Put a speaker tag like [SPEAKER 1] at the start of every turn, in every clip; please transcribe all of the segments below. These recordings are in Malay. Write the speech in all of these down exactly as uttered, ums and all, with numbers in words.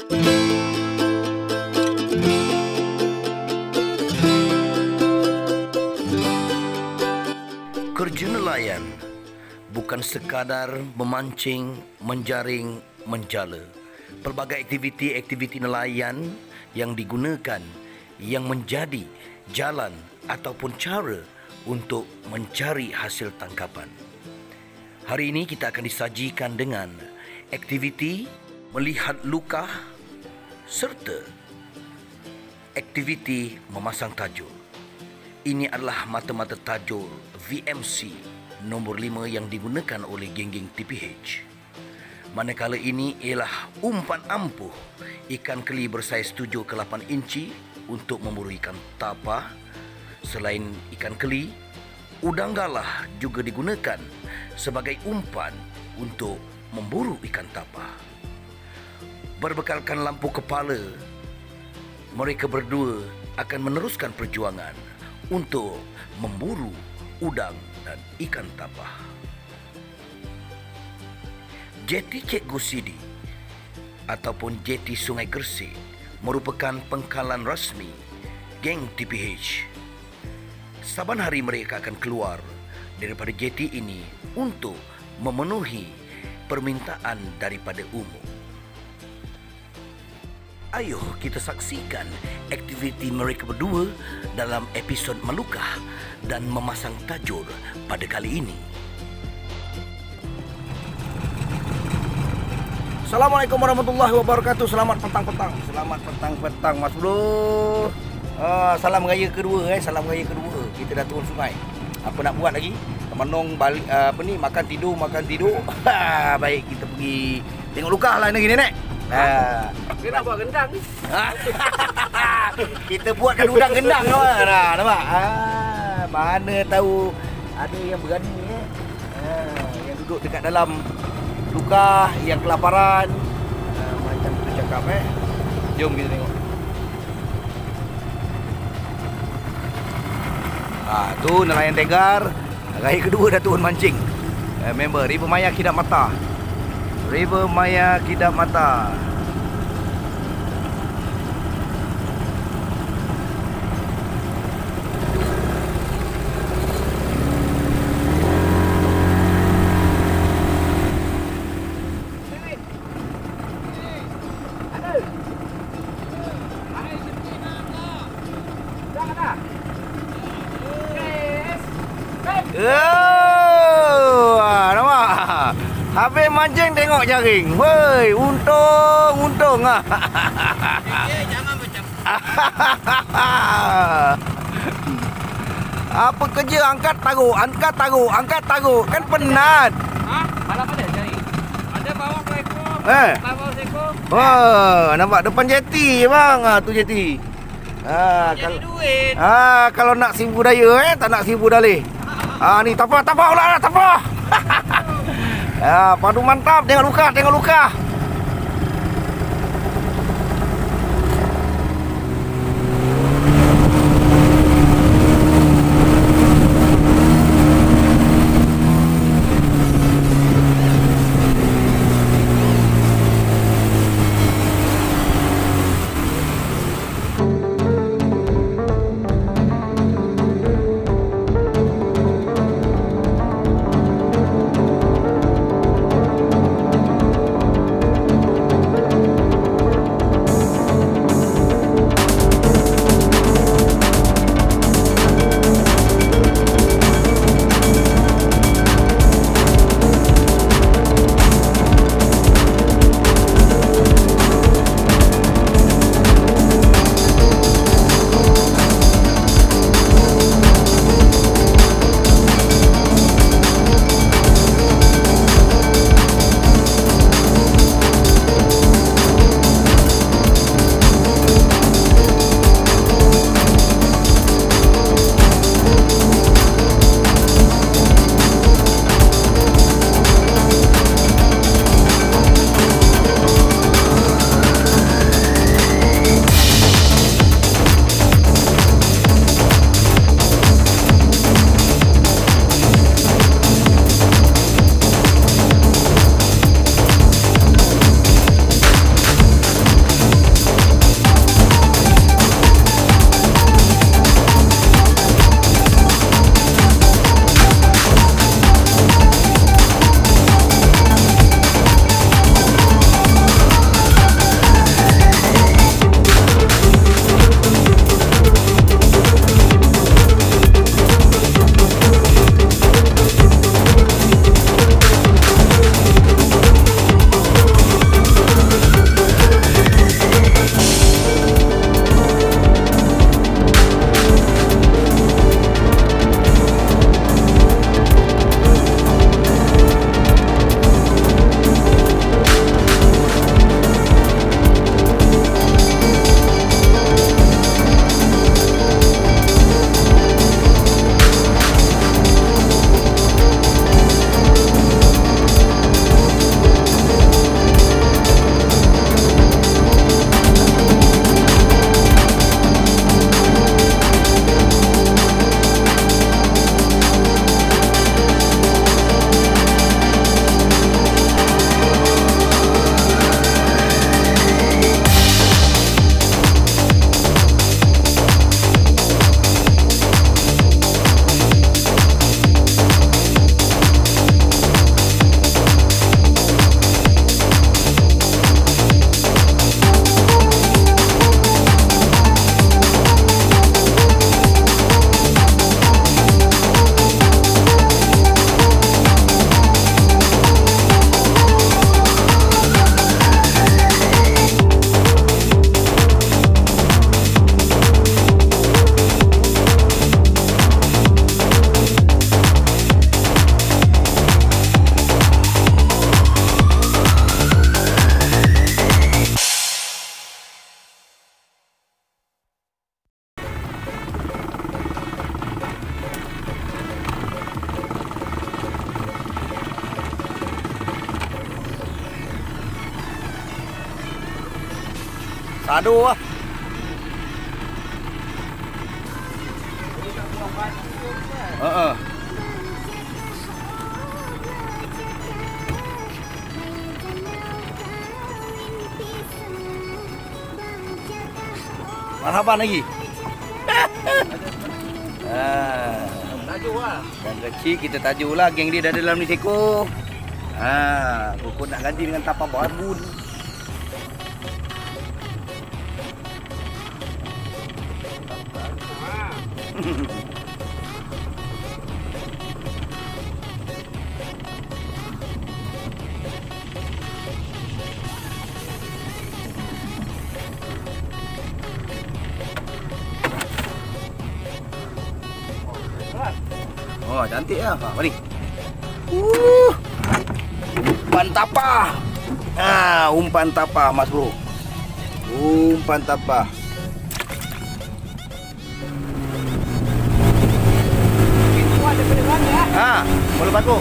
[SPEAKER 1] Kerja nelayan bukan sekadar memancing, menjaring, menjala. Pelbagai aktiviti-aktiviti nelayan yang digunakan yang menjadi jalan ataupun cara untuk mencari hasil tangkapan. Hari ini kita akan disajikan dengan aktiviti melihat luka serta aktiviti memasang tajul. Ini adalah mata-mata tajul V M C nombor lima yang digunakan oleh geng-geng T P H. Manakala ini ialah umpan ampuh ikan keli bersaiz tujuh ke lapan inci untuk memburu ikan tapah. Selain ikan keli, udang galah juga digunakan sebagai umpan untuk memburu ikan tapah. Berbekalkan lampu kepala, mereka berdua akan meneruskan perjuangan untuk memburu udang dan ikan tapah. Jeti Cikgu Sidi ataupun Jeti Sungai Gersik merupakan pangkalan rasmi geng T P H. Saban hari mereka akan keluar daripada jeti ini untuk memenuhi permintaan daripada umum. Ayuh kita saksikan aktiviti mereka berdua dalam episod melukah dan memasang tajul pada kali ini. Assalamualaikum warahmatullahi wabarakatuh. Selamat petang-petang. Selamat petang-petang Mas Bro. Uh, salam raya kedua eh, salam raya kedua. Kita dah turun sungai. Apa nak buat lagi? Menong balik uh, apa ni makan tidur makan tidur. Baik kita pergi tengok lukah lah lagi nenek. Ha.
[SPEAKER 2] Kita nak buat gendang ni.
[SPEAKER 1] Kita buatkan udang gendang kawan. Nah, nampak? Ha, mana tahu ada yang berani eh. Ha, yang duduk dekat dalam lukah, yang kelaparan. Ha, macam kita cakap eh. Jom kita tengok. Ah, tu nelayan tegar. Raya kedua dah turun mancing. Eh, member River Maya Kidap Mata. River Maya Kidap Mata. Oh, nampak? Habis mancing tengok jaring. Woi, untung, untung ah.
[SPEAKER 2] Jangan macam.
[SPEAKER 1] Apa kerja angkat taruh, angkat taruh, angkat taruh. Kan penat.
[SPEAKER 2] Ha? Malam ada jaring. Ada bawa ekor.
[SPEAKER 1] Eh.
[SPEAKER 2] Bawa ekor.
[SPEAKER 1] Wah, nampak depan jeti bang. Ah, tu jeti. Ah, kalau
[SPEAKER 2] duit.
[SPEAKER 1] Ah, kalau nak simpu daya eh, tak nak simpu dalih. Ah ni tapah tapah ulah tapah. Ah padu mantap tengok luka tengok luka. Sado lah. Uh-uh. Marhaban lagi. Ah,
[SPEAKER 2] Tajuk lah.
[SPEAKER 1] dan kecil kita tajuk lah geng dia dah dalam ni seko. Ha, Koko nak ganti dengan tapak barbun. Oh, cantik lah. Ha, mari. Uh. Umpan tapah. Ha, umpan tapah Mas Bro. Umpan tapah.
[SPEAKER 2] Itu ada peneran ya.
[SPEAKER 1] Ha, boleh bagus.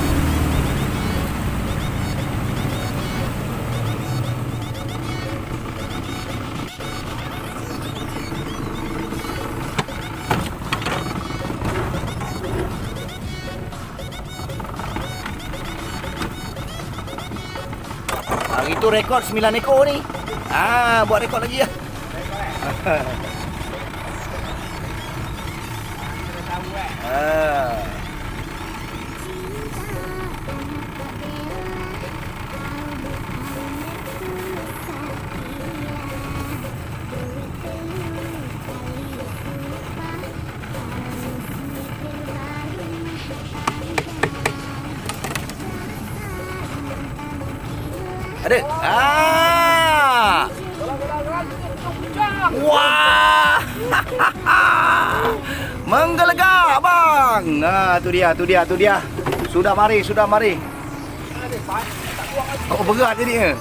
[SPEAKER 1] Hari tu rekod sembilan ekor ni. Ah, buat rekod lagi ya. Ah. Ada. Ah. Wah. Menggelegak bang. Nah, tu dia, tu dia, tu dia. Sudah mari, sudah mari. Oh, berat jadinya.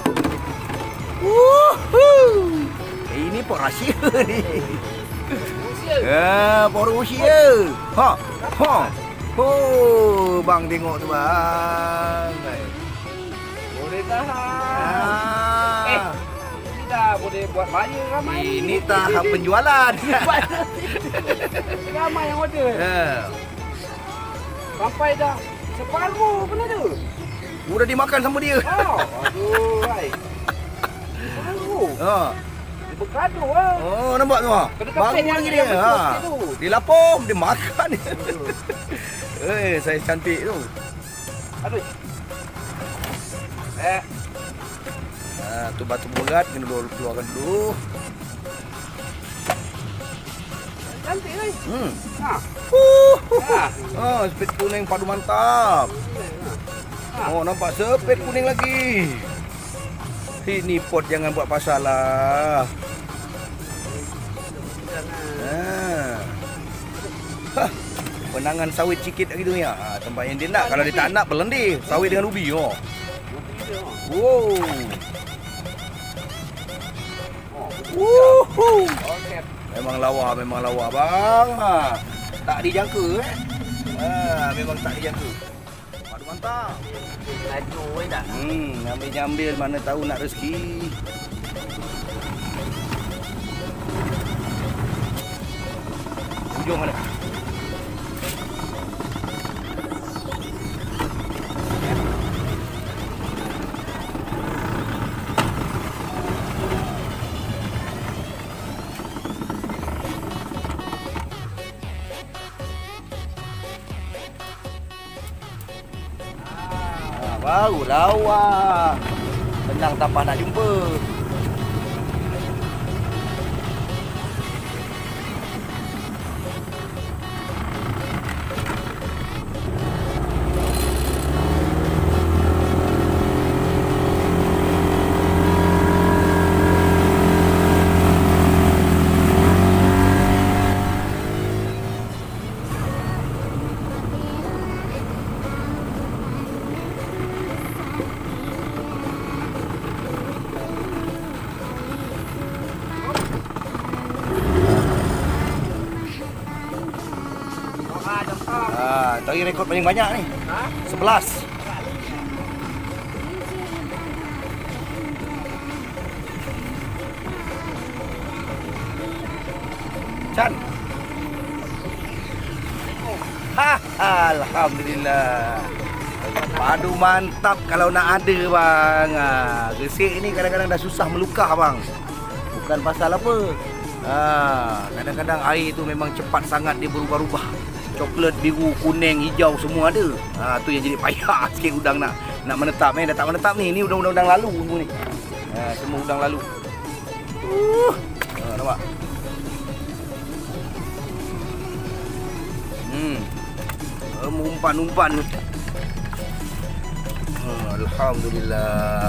[SPEAKER 1] Wuhu. Eh, ini pok rahsia ni. Ah, pok rahsia. Ha. Ha. Oh, bang tengok tu bang.
[SPEAKER 2] Boleh tahan.
[SPEAKER 1] Ah.
[SPEAKER 2] Eh, ini dah boleh buat banyak ramai.
[SPEAKER 1] Ini tahap penjualan.
[SPEAKER 2] Ramai yang order.
[SPEAKER 1] Ha.
[SPEAKER 2] Sampai dah separuh pun ada.
[SPEAKER 1] Udah dimakan sama dia.
[SPEAKER 2] Oh, aduh, hai. Separuh.
[SPEAKER 1] Ha.
[SPEAKER 2] Dia bergaduh lah.
[SPEAKER 1] Oh, nampak tu ah.
[SPEAKER 2] Kena
[SPEAKER 1] Baru
[SPEAKER 2] keping
[SPEAKER 1] lagi
[SPEAKER 2] yang-
[SPEAKER 1] dia.
[SPEAKER 2] yang betul
[SPEAKER 1] Ha.
[SPEAKER 2] sikit tu.
[SPEAKER 1] Dia lapom, dia makan. Eh, saya cantik tu.
[SPEAKER 2] Aduh. Eh,
[SPEAKER 1] Ha, tu batu berat kena dulu keluarkan dulu.
[SPEAKER 2] cantik ni.
[SPEAKER 1] Hmm.
[SPEAKER 2] Ha.
[SPEAKER 1] Huh.
[SPEAKER 2] Ha.
[SPEAKER 1] Ah, sepet kuning padu mantap.
[SPEAKER 2] Ha.
[SPEAKER 1] Oh, nampak sepet kuning lagi. Ini pot jangan buat pasal lah. Ha. Hah. Penangan sawit sikit lagi tu ya. Ha, tempat yang dia nak. Kalau dia tak nak, berlendir. Sawit dengan ubi. Oh. Wow. Wuhu.
[SPEAKER 2] Okey.
[SPEAKER 1] Memang lawa, memang lawa bang. Ha. Tak dijangka eh. Ha, memang tak dijangka. Padu mantap.
[SPEAKER 2] Laju eh dah.
[SPEAKER 1] Hmm, ambil-ambil mana tahu nak rezeki. Ujung mana? Ah, baru lawa. Tenang tapah nak jumpa. Ah, tadi rekod paling banyak ni.
[SPEAKER 2] Ha?
[SPEAKER 1] sebelas.
[SPEAKER 3] Chan. Ha, alhamdulillah. Padu mantap kalau nak ada bang. Ha, resik ni kadang-kadang dah susah melukah bang. Bukan pasal apa. Ha, kadang-kadang air tu memang cepat sangat dia berubah-ubah. Coklat, biru, kuning, hijau semua ada. Ha, tu yang jadi payah sikit udang nak nak menetap eh. Dah tak menetap ni. Ni udang-udang lalu semua ni. Ha, semua udang lalu. Uh, ha, nampak? Hmm. Umpan-umpan. Hmm, alhamdulillah.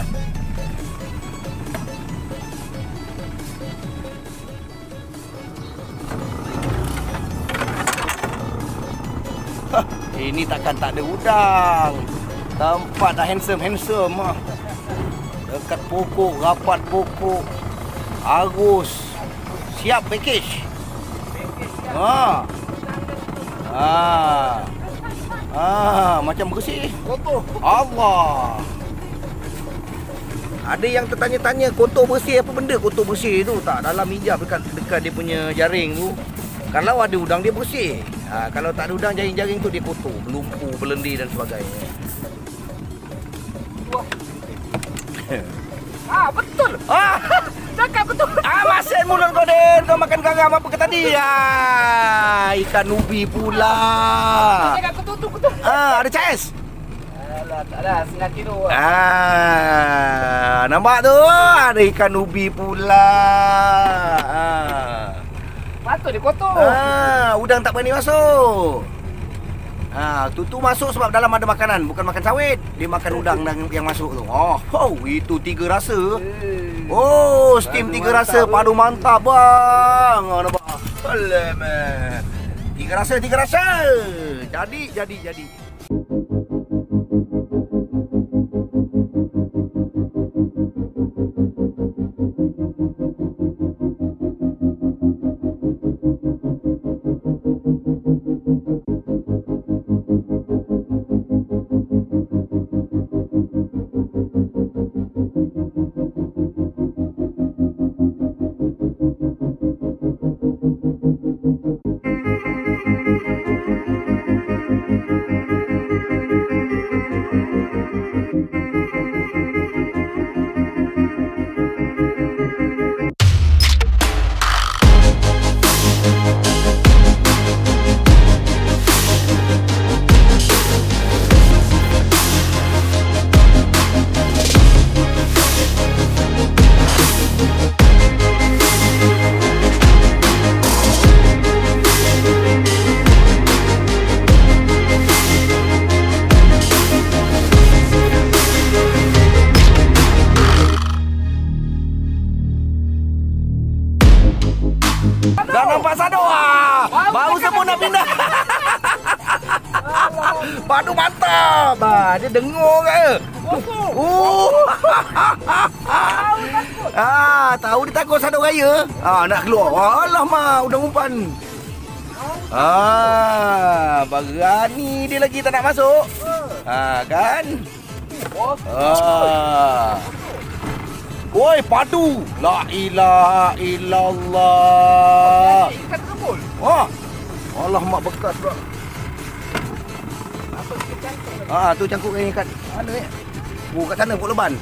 [SPEAKER 3] Hah, ini takkan tak ada udang. Tempat dah handsome-handsome ah. Dekat pokok, rapat pokok. Arus. Siap package. Ha. Ah. Ah, macam bersih. Kotor. Allah. Ada yang tertanya-tanya kotor bersih apa benda kotor bersih tu? Tak, dalam hijab dekat dekat dia punya jaring tu. Kalau ada udang dia bersih. Ha, kalau tak ada udang jaring-jaring tu dia kotor, berlumpur, berlendir dan sebagainya.
[SPEAKER 2] Ah, betul.
[SPEAKER 3] Ah,
[SPEAKER 2] Cakap betul.
[SPEAKER 3] ah masin mulut kau Den. Kau makan garam apa ke tadi? Ah, ikan ubi pula.
[SPEAKER 2] Cakap betul tu betul.
[SPEAKER 3] Ah, ada chance.
[SPEAKER 2] Alah, tak ada setengah kilo.
[SPEAKER 3] Ah, nampak tu? Ada ikan ubi pula. Ah.
[SPEAKER 2] Patut dia kotor.
[SPEAKER 3] Ah, udang tak berani masuk. Ah, tu tu masuk sebab dalam ada makanan, bukan makan sawit. Dia makan udang yang masuk tu. Oh, oh itu tiga rasa. Oh, steam tiga rasa padu mantap bang. Oh, nampak. Alamak. Tiga rasa, tiga rasa. Jadi, jadi, jadi. Dah nampak sado ah. Baru semua nak pindah. Padu mantap. Ah, dia dengur ke? Oh. Ah, tahu dia takut sado raya. Ah, nak keluar. Alamak, udang umpan. Ah, berani dia lagi tak nak masuk. Ah, kan? Ah. Woi, padu. La ilaha illallah.
[SPEAKER 2] Ikan terkebul.
[SPEAKER 3] Wah. Allah mak bekas pula. Ah, tu cangkuk yang kat mana ni? Oh, kat sana Pok Leban.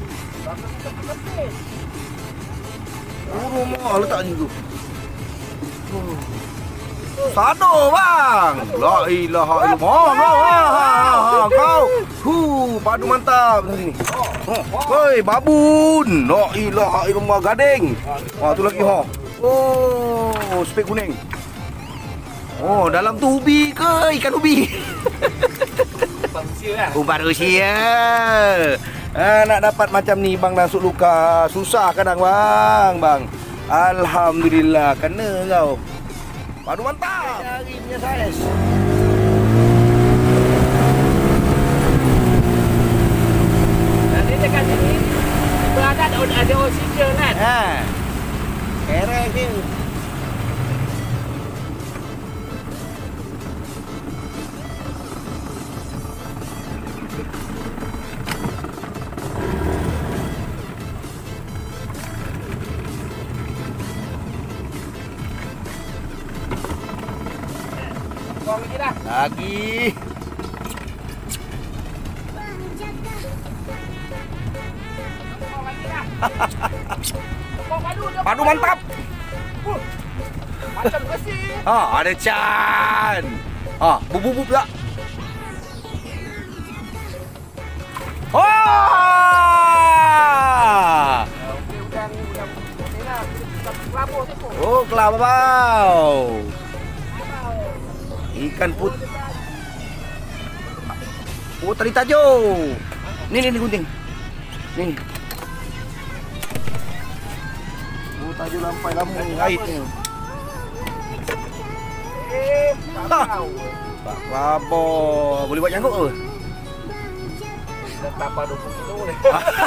[SPEAKER 3] Oh, rumah letak situ. Oh. Sado bang. La ilaha illallah. Kau, ha, kau. Hu, padu mantap sini. Woi, babun. La ilaha illallah gading. Wah, tu lagi ha. Oh, spek kuning. Oh, dalam tu ubi ke ikan ubi?
[SPEAKER 2] Umpan usia lah.
[SPEAKER 3] Umpan usia. Ha, nak dapat macam ni bang langsung luka. Susah kadang bang, bang. Alhamdulillah kena kau. Padu mantap. Cari punya saiz.
[SPEAKER 2] Nanti dekat sini berada ada oksigen kan?
[SPEAKER 3] Ha. Kerek dia.
[SPEAKER 2] Tolong lagi dah.
[SPEAKER 3] Lagi.
[SPEAKER 2] Tolong lagi dah. Tepung padu.
[SPEAKER 3] Padu mantap.
[SPEAKER 2] Uh, macam besi.
[SPEAKER 3] Ha, ada Chan. Ha, bubu-bubu pula. Oh!
[SPEAKER 2] Okey, udang ni udang putih lah. Kita kelabur tepung.
[SPEAKER 3] Oh, kelabau. Ikan putih. Oh, tali tajuk. Ni, ni, ni gunting. Ni. Oh, tajuk lampai lama ni. Ait ni.
[SPEAKER 2] Eh,
[SPEAKER 3] Ha.
[SPEAKER 2] tahu.
[SPEAKER 3] Pak Kelabor. Boleh buat jangkuk ke?
[SPEAKER 2] Dah tambah dua puluh kilo boleh.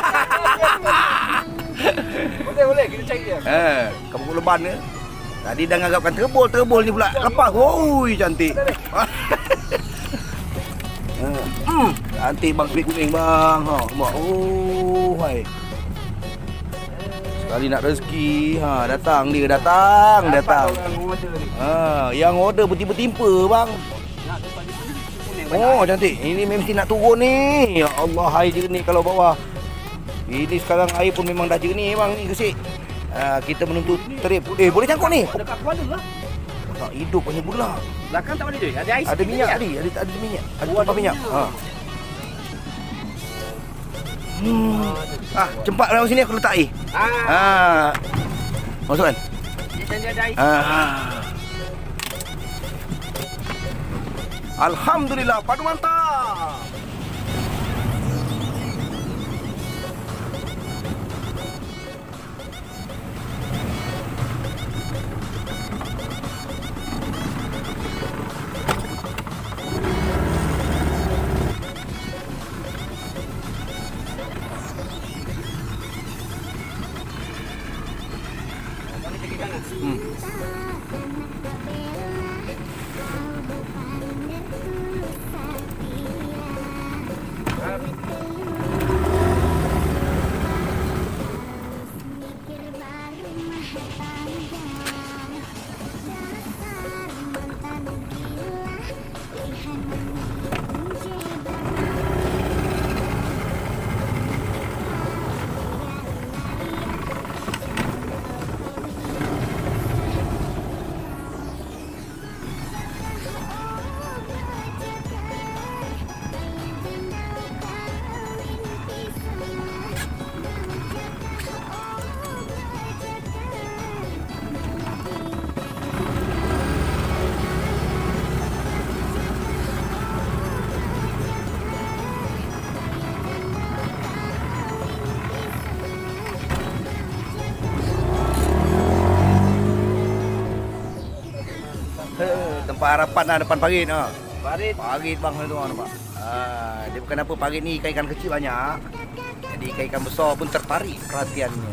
[SPEAKER 2] Boleh, boleh. Kita cari dia.
[SPEAKER 3] Eh, kamu leban ke? Tadi dah nganggapkan terbol, terbol ni pula lepas. Oi, cantik. Hmm, cantik bang kulit kuning bang. Ha, nampak. Oh, hai. Sekali nak rezeki, ha datang dia datang, datang. Ha, yang order bertimpa-timpa bang. Oh, cantik. Ini mesti nak turun ni. Ya Allah, air jernih kalau bawah. Ini sekarang air pun memang dah jernih bang ni Gesik. Ha, kita menuntut trip. Eh, boleh jangkut ni.
[SPEAKER 2] Dekat kepala lah.
[SPEAKER 3] Tak hidup hanya pula.
[SPEAKER 2] Belakang tak boleh je. Ada ais.
[SPEAKER 3] Ada minyak tadi, ada ada minyak. Ada tumpah minyak. Ha. Hmm. Ah, cepat dalam sini aku letak air.
[SPEAKER 2] Ah.
[SPEAKER 3] Ha. Masukkan.
[SPEAKER 2] Dia ada ais.
[SPEAKER 3] Ha. Alhamdulillah, padu mantap. Hmm. Tempat harapan lah depan parit ha.
[SPEAKER 2] Parit.
[SPEAKER 3] Parit bang tu nampak. Ha, dia bukan apa parit ni ikan-ikan kecil banyak. Jadi ikan-ikan besar pun tertarik perhatiannya.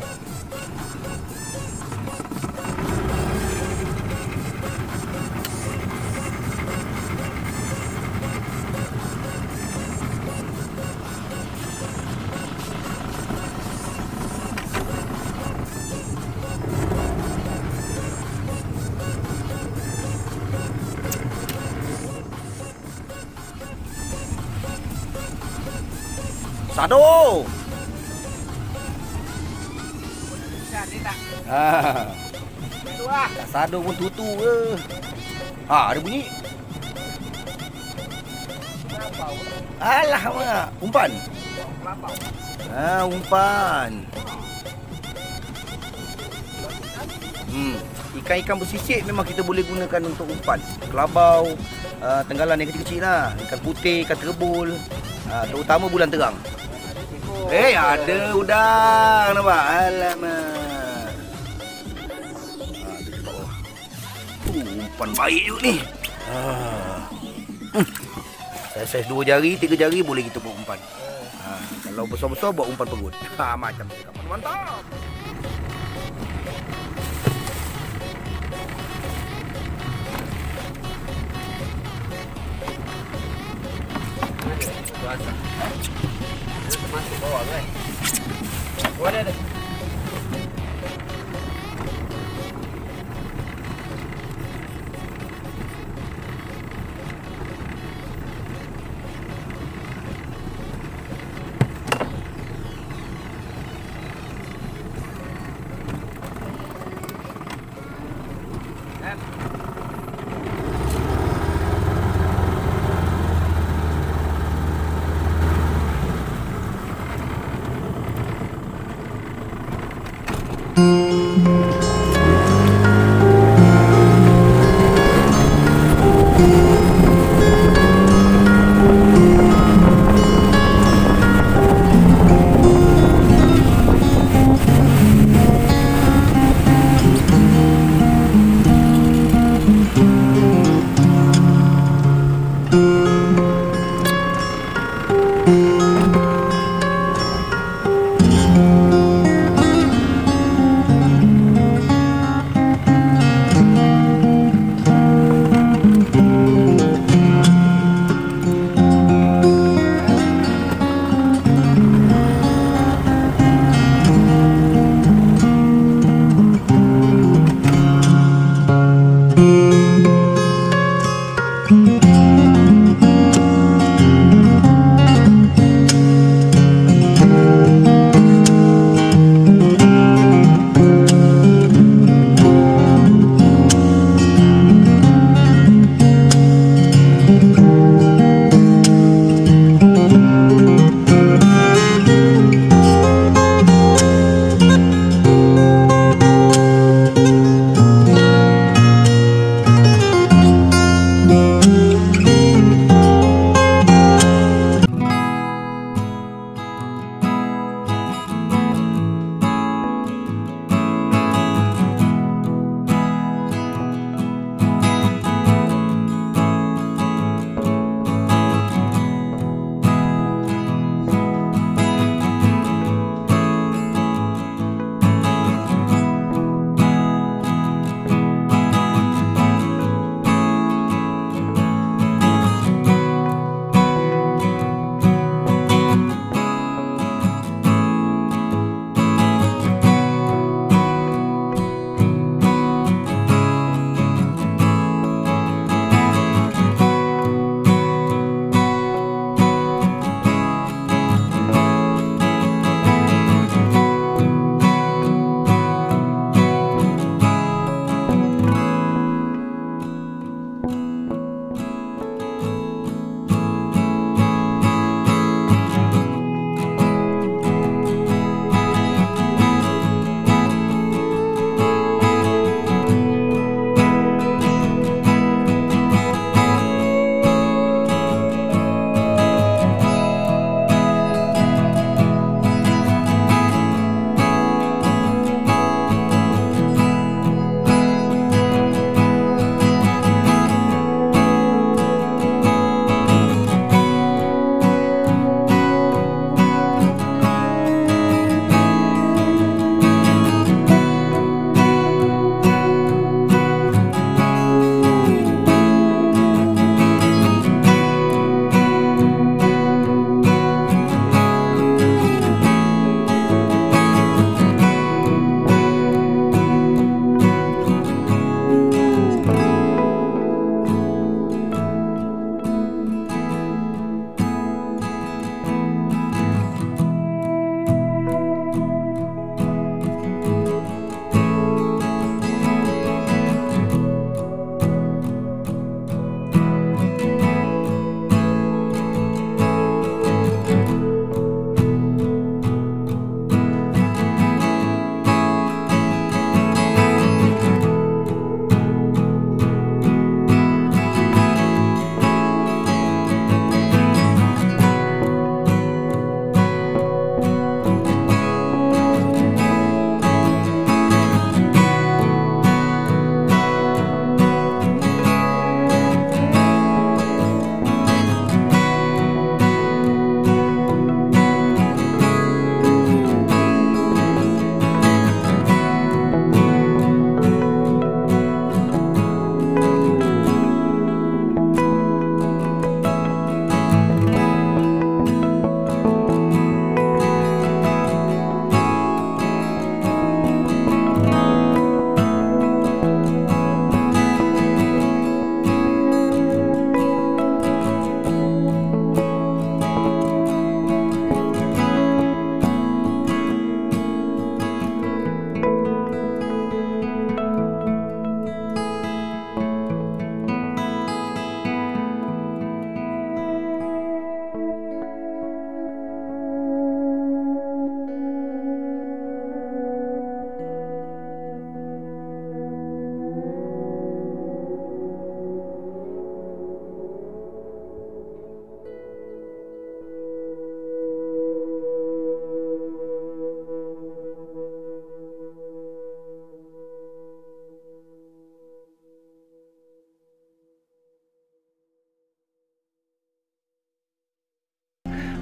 [SPEAKER 3] Sado.
[SPEAKER 2] Ni tak.
[SPEAKER 3] Ha.
[SPEAKER 2] Tu ah.
[SPEAKER 3] Tak sado pun tutu ke. Ha, ada bunyi. Alah, mak. Umpan. Ha, umpan. Hmm, ikan-ikan bersisik memang kita boleh gunakan untuk umpan. Kelabau, uh, tenggalan yang kecil-kecil lah. Ikan putih, ikan terbul. Uh, terutama bulan terang. Eh, ada udang nampak. Alamak. Ah, tu bawah. Uh, umpan baik juga ni. Ah. Hmm. Saiz dua jari, tiga jari boleh kita buat umpan. Ha, kalau besar-besar buat umpan perut. Ha, macam tu. Mantap.
[SPEAKER 2] Masuk bawah tu kan. Oh, ada ada. Kan?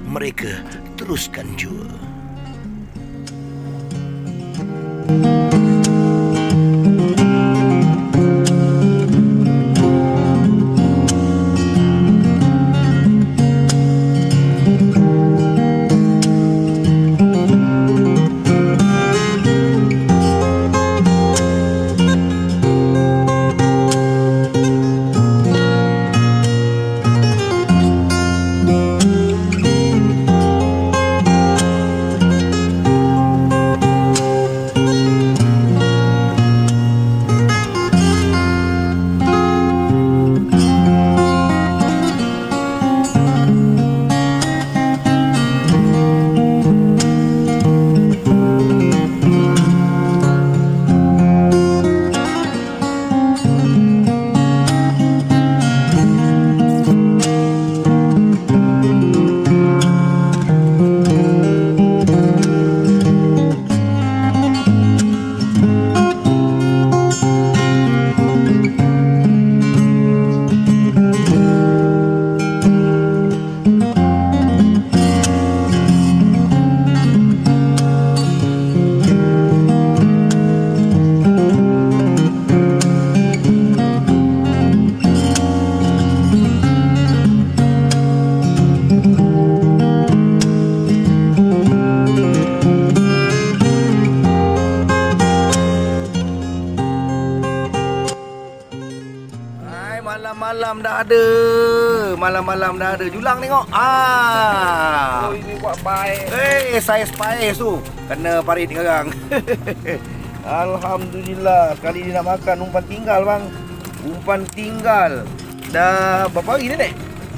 [SPEAKER 1] mereka teruskan jua. Malam-malam dah ada. Malam-malam dah ada. Julang tengok. Ah.
[SPEAKER 2] Oh, ini buat baik.
[SPEAKER 3] Eh, hey, saya spice tu. Kena parit sekarang. Alhamdulillah. Sekali dia nak makan umpan tinggal, bang. Umpan tinggal. Dah berapa hari ni, Nek?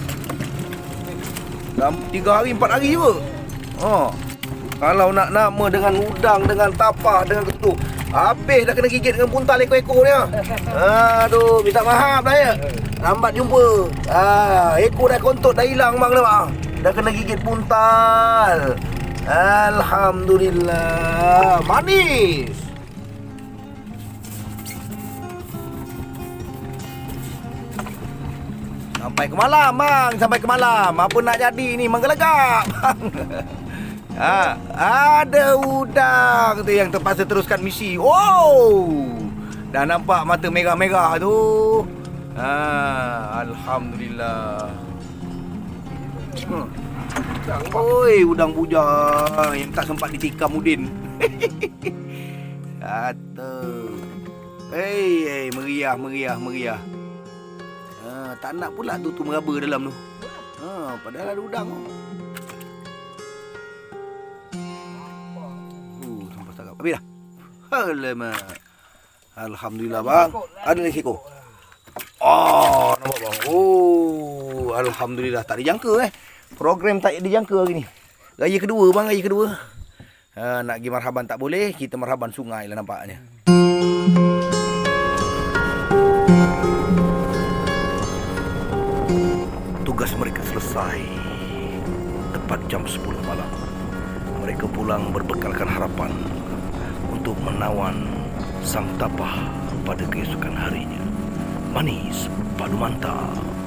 [SPEAKER 3] Dah tiga hari, empat hari juga. Oh. Kalau nak nama dengan udang, dengan tapah, dengan ketuk, habis dah kena gigit dengan puntal ekor-ekor dia. Aduh, minta maaf dah ya. Lambat jumpa. Ah, ekor dah kontot dah hilang bang dah. Dah kena gigit puntal. Alhamdulillah. Manis. Sampai ke malam bang, sampai ke malam. Apa nak jadi ni menggelegak bang. Ha, ada udang tu yang terpaksa teruskan misi. Wow, dah nampak mata merah-merah tu. Ha, Alhamdulillah. Hmm. Oi, udang bujang yang tak sempat ditikam Udin. Satu. Hei, hey, meriah, meriah, meriah. Ha, tak nak pula tu tu meraba dalam tu. Ha, padahal ada udang tu. Habis dah. Alamak. Alhamdulillah bang. Ada lagi ekor. Oh, nampak bang. Oh, alhamdulillah. Tak dijangka eh. Program tak dijangka hari ni. Raya kedua bang, raya kedua. Ha, nak pergi marhaban tak boleh, kita marhaban sungai lah nampaknya. Tugas mereka selesai tepat jam sepuluh malam. Mereka pulang berbekalkan harapan untuk menawan sang tapah pada keesokan harinya. Manis, padu mantap.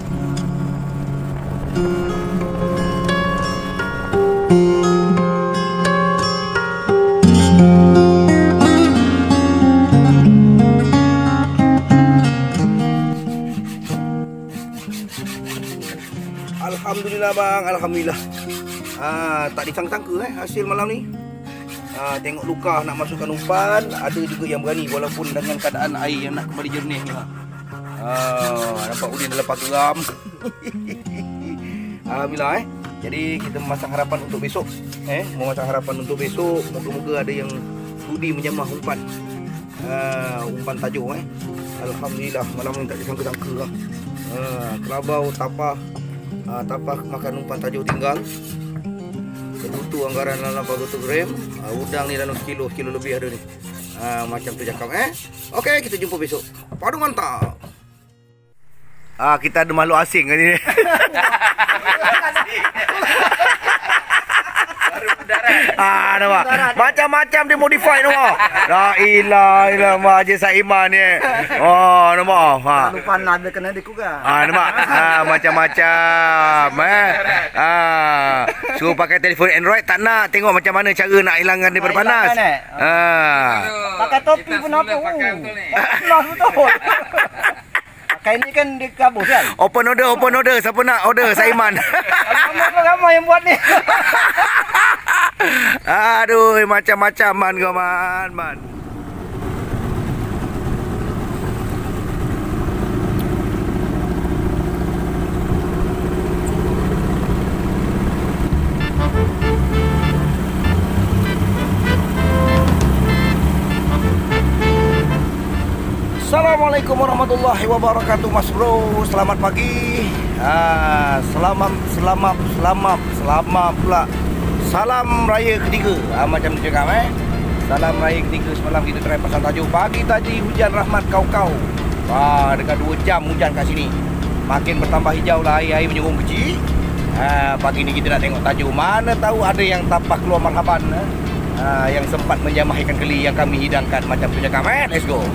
[SPEAKER 3] Alhamdulillah bang, alhamdulillah. Ah, tak disangka-sangka eh hasil malam ni. Ha, tengok Luka nak masukkan umpan. Ada juga yang berani walaupun dengan keadaan air yang nak kembali jernih ni. Ha, nampak Udin dah lepas geram. Alhamdulillah eh. Jadi kita memasang harapan untuk besok. Eh, memasang harapan untuk besok. Moga-moga ada yang sudi menjamah umpan. Ha, umpan tajuk eh. Alhamdulillah malam ni tak disangka-sangka lah. Ha, kelabau, tapah, ha, tapah makan umpan tajuk tinggal. Kebutu anggaran dalam delapan ratus gram. uh, Udang ni dalam sekilo, sekilo lebih ada ni. uh, Macam tu cakap eh. Okey, kita jumpa besok. Padu mantap. Ah, kita ada makhluk asing kan ni. Baru Ah, nampak. Macam-macam dia modify nampak. La ilaha illallah Haji Saiman ni. Oh, nampak. Ha.
[SPEAKER 2] Lupa nak ada kena dia juga.
[SPEAKER 3] Ah, nampak. Ah, macam-macam eh. Ah, suruh pakai telefon Android tak nak tengok macam mana cara nak hilangkan daripada panas. Ah.
[SPEAKER 2] Pakai topi pun apa? Panas betul. Pakai ni kan dia kabus kan?
[SPEAKER 3] Open order, open order. Siapa nak order Saiman?
[SPEAKER 2] Ramai yang buat ni.
[SPEAKER 3] Aduh, macam-macam man kau man, man. Assalamualaikum warahmatullahi wabarakatuh, Mas Bro. Selamat pagi. Ah, selamat, selamat, selamat, selamat pula. Salam raya ketiga. Ah, macam tu cakap eh. Salam raya ketiga semalam kita try pasal tajuk. Pagi tadi hujan rahmat kau-kau. Wah, dekat dua jam hujan kat sini. Makin bertambah hijau lah air-air menyerung kecil. Ah, pagi ni kita nak tengok tajuk. Mana tahu ada yang tapak keluar marhaban eh? Ah, yang sempat menjamah ikan keli yang kami hidangkan. Macam tu cakap eh. Let's go.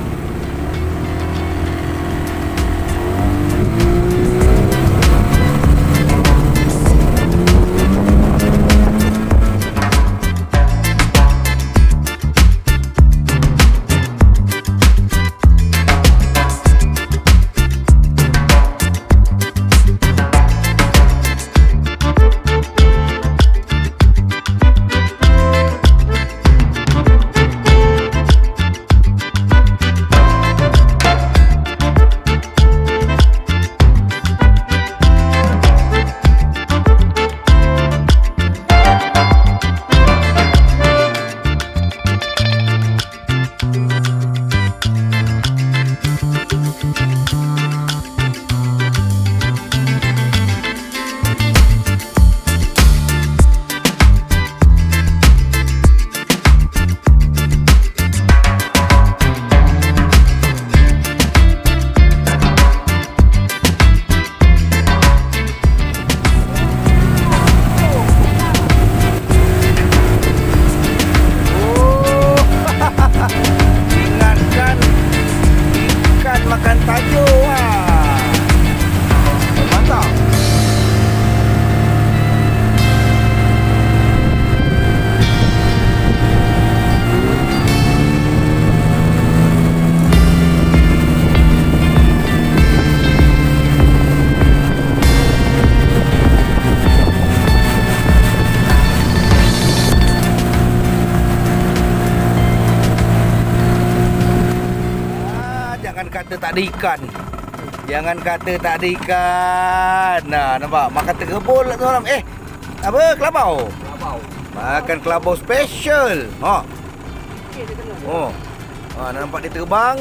[SPEAKER 3] Jangan kata tak ada ikan. Jangan kata tak ada ikan. Nah, nampak? Makan terkebul tu orang. Eh, apa? Kelabau?
[SPEAKER 2] Kelabau.
[SPEAKER 3] Makan kelabau special. Ha. Oh. Ha, nampak dia terbang.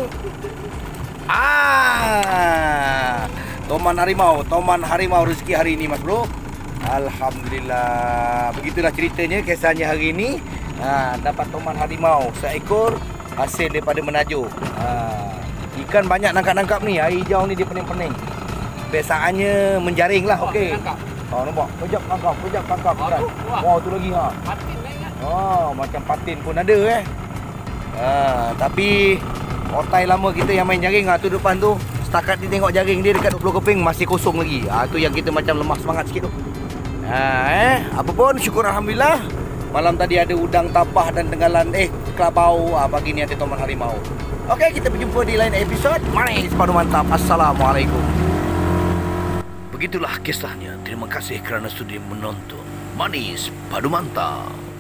[SPEAKER 3] Ah. Toman harimau, toman harimau rezeki hari ini, Mas Bro. Alhamdulillah. Begitulah ceritanya, kisahnya hari ini. Ha, dapat toman harimau seekor hasil daripada menajuk. Ha. Ikan banyak nangkap-nangkap ni. Air hijau ni dia pening-pening. Biasaannya menjaring lah. Okey. Oh, nampak? Pejap tangkap, pejap tangkap ikan. Wah, tu lagi ha.
[SPEAKER 2] Patin kan?
[SPEAKER 3] Oh, macam patin pun ada eh. Ha, tapi otai lama kita yang main jaring ah tu depan tu. Setakat ni tengok jaring dia dekat dua puluh keping masih kosong lagi. Ah tu yang kita macam lemah semangat sikit tu. Ha eh, apa pun syukur alhamdulillah. Malam tadi ada udang tapah dan tenggalan eh kelabau. Ah pagi ni ada toman harimau. Okey, kita berjumpa di lain episod. Manis padu mantap. Assalamualaikum.
[SPEAKER 1] Begitulah kisahnya. Terima kasih kerana sudi menonton. Manis padu mantap.